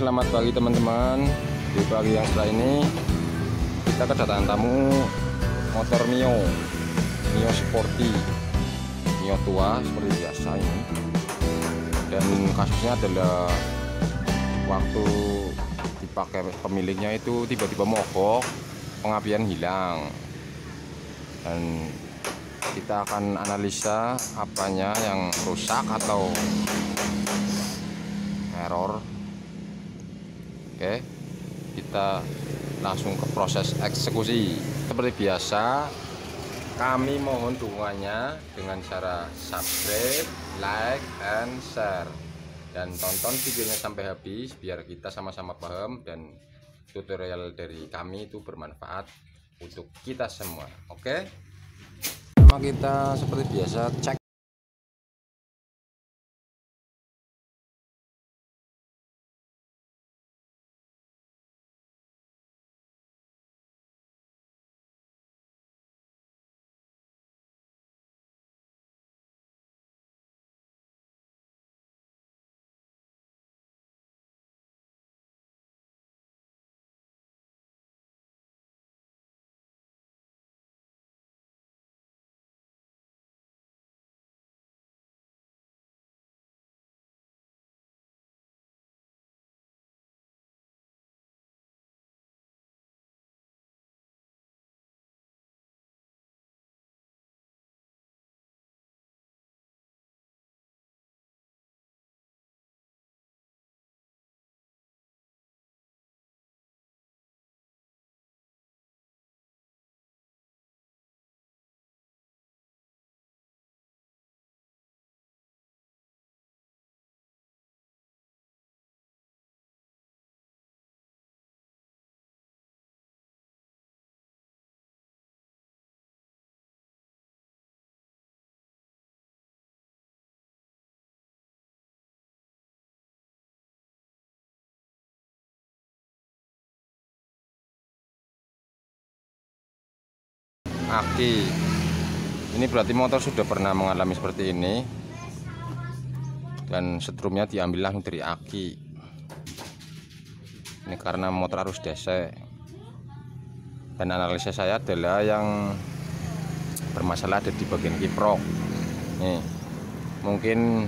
selamat pagi teman-teman. Di pagi yang setelah ini kita kedatangan tamu motor Mio Sporty, Mio tua seperti biasa ini. Dan kasusnya adalah waktu dipakai pemiliknya itu tiba-tiba mogok, pengapian hilang. Dan kita akan analisa apanya yang rusak atau error. Oke, kita langsung ke proses eksekusi. Seperti biasa, kami mohon dukungannya dengan cara subscribe, like, and share, dan tonton videonya sampai habis biar kita sama-sama paham dan tutorial dari kami itu bermanfaat untuk kita semua. Oke, sama kita seperti biasa cek aki. Ini berarti motor sudah pernah mengalami seperti ini, dan setrumnya diambil langsung dari aki. Ini karena motor arus DC. Dan analisa saya adalah yang bermasalah ada di bagian kiprok. Nih, mungkin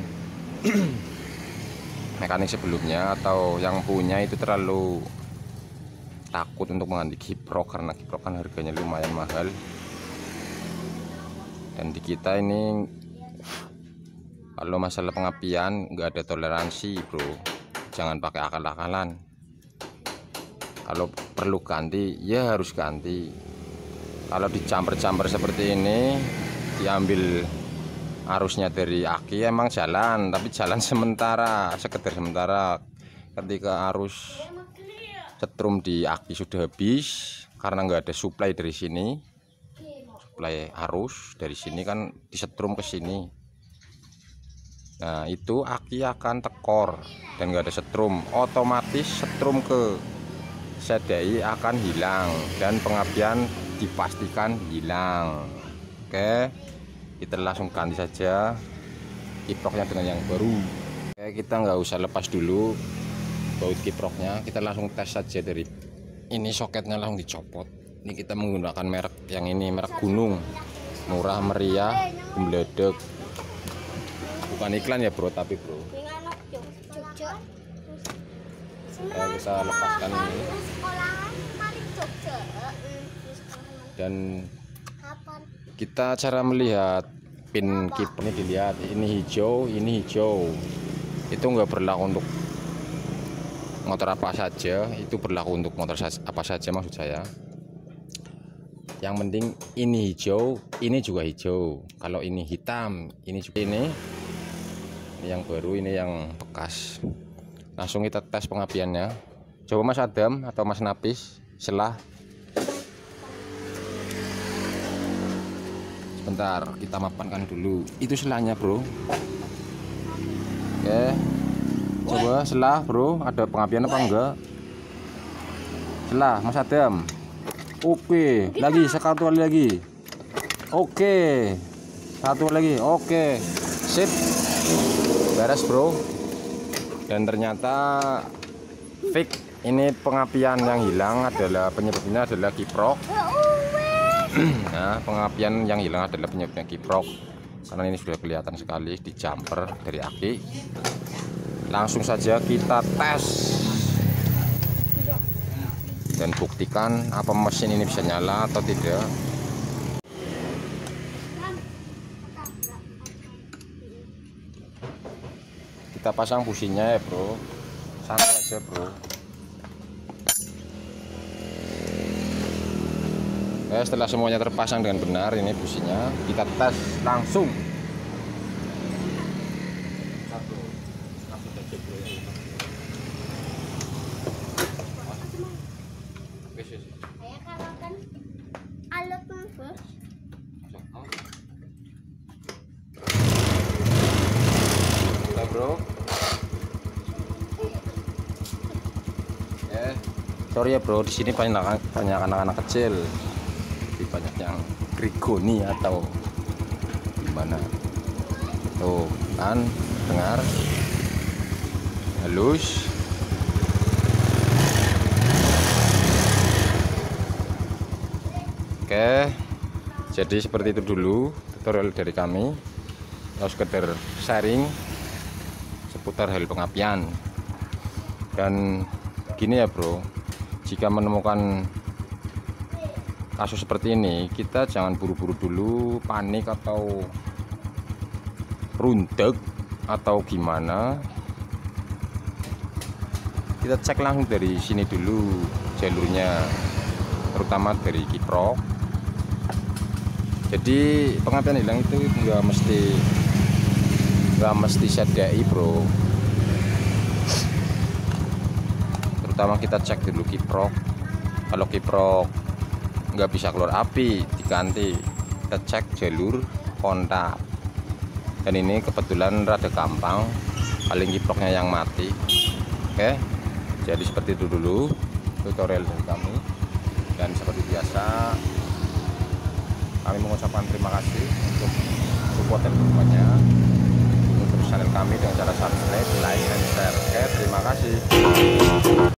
mekanik sebelumnya atau yang punya itu terlalu takut untuk mengganti kiprok, karena kiprok kan harganya lumayan mahal. Dan di kita ini kalau masalah pengapian nggak ada toleransi bro, jangan pakai akal-akalan. Kalau perlu ganti ya harus ganti. Kalau dicamper-camper seperti ini, diambil arusnya dari aki, emang jalan, tapi jalan sementara, sekedar sementara. Ketika arus setrum di aki sudah habis karena nggak ada suplai dari sini, suplai arus dari sini kan disetrum ke sini. Nah itu aki akan tekor dan nggak ada setrum, otomatis setrum ke sedai akan hilang dan pengapian dipastikan hilang. Oke, kita langsung ganti saja kiproknya dengan yang baru. Oke, kita nggak usah lepas dulu baut kiproknya, kita langsung tes saja dari ini. Soketnya langsung dicopot. Ini kita menggunakan merek yang ini, merek Gunung, murah meriah, gembledek. Bukan iklan ya bro, tapi bro. Nah, kita lepaskan ini. Dan kita cara melihat pin kiproknya dilihat, ini hijau, ini hijau. Itu nggak berlaku untuk motor apa saja, itu berlaku untuk motor apa saja maksud saya. Yang penting ini hijau, ini juga hijau. Kalau ini hitam, ini juga ini yang baru, ini yang bekas. Langsung kita tes pengapiannya. Coba Mas Adam atau Mas Napis, selah. Sebentar, kita mapankan dulu. Itu selahnya bro. Oke, coba selah bro, ada pengapian apa enggak? Selah Mas Adam. Oke, lagi satu kali lagi. Oke, satu lagi. Oke, sip, beres bro. Dan ternyata spesifik ini pengapian yang hilang adalah penyebabnya adalah kiprok. Nah, pengapian yang hilang adalah penyebabnya kiprok, karena ini sudah kelihatan sekali di jumper dari aki. Langsung saja kita tes dan buktikan apa mesin ini bisa nyala atau tidak. Kita pasang businya ya bro, santai aja bro. Setelah semuanya terpasang dengan benar ini businya, kita tes langsung. Bro, sorry ya bro, di sini banyak anak-anak kecil, banyak yang grigoni atau gimana. Tuh kan, dengar halus. Oke, jadi seperti itu dulu tutorial dari kami. Sekedar sharing seputar hal pengapian. Dan gini ya bro, jika menemukan kasus seperti ini, kita jangan buru-buru dulu panik atau rundek atau gimana. Kita cek langsung dari sini dulu jalurnya, terutama dari kiprok. Jadi pengapian hilang itu nggak mesti sedai bro, terutama kita cek dulu kiprok. Kalau kiprok nggak bisa keluar api, diganti, kita cek jalur kontak. Dan ini kebetulan rada gampang, paling kiproknya yang mati. Oke, jadi seperti itu dulu tutorial dari kami. Dan seperti biasa kami mengucapkan terima kasih untuk support dan dukungannya untuk channel kami dengan cara subscribe, like, dan share. Oke, terima kasih.